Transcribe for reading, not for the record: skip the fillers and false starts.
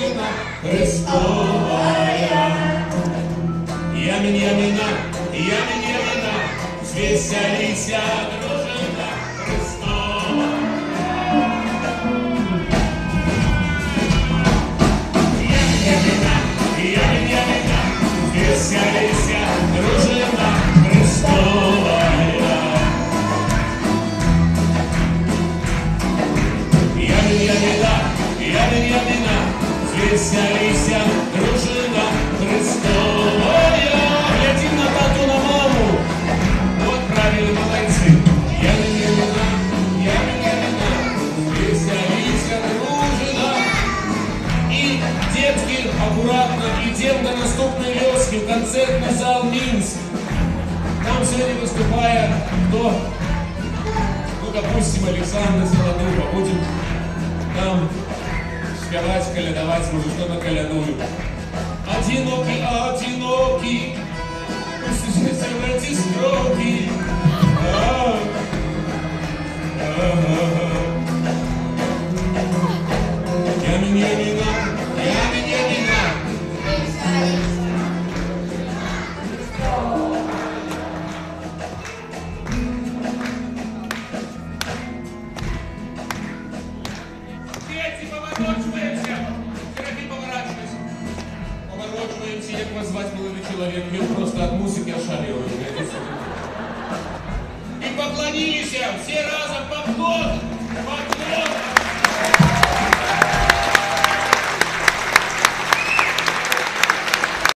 дружина Христовая. Ямин, ямина, ямин, ямина, веселися, дружина Христова. Ямин, ямина, ямин, ямина, веселися, дружина Христовая. Ямин, ямина, ямин, ямина, веселися, дружина Христовая. Глядим на тату, на маму. Вот правильно, молодцы. Ямин, ямина, ямин, ямина, веселися, дружина. И, детки, аккуратно идем до наступной вёски в концертный зал Минск. Там сегодня выступает кто? Ну, допустим, Александр Золотуха. Будем там спевать, колядовать, может, что на колядую. Одинокий, одинокий, услышите в эти строки. Ямин, ямина, ямин, ямина. Дети, поворачиваемся. Серафим, поворачивайся. Поворачиваемся, как вас звать, молодой человек.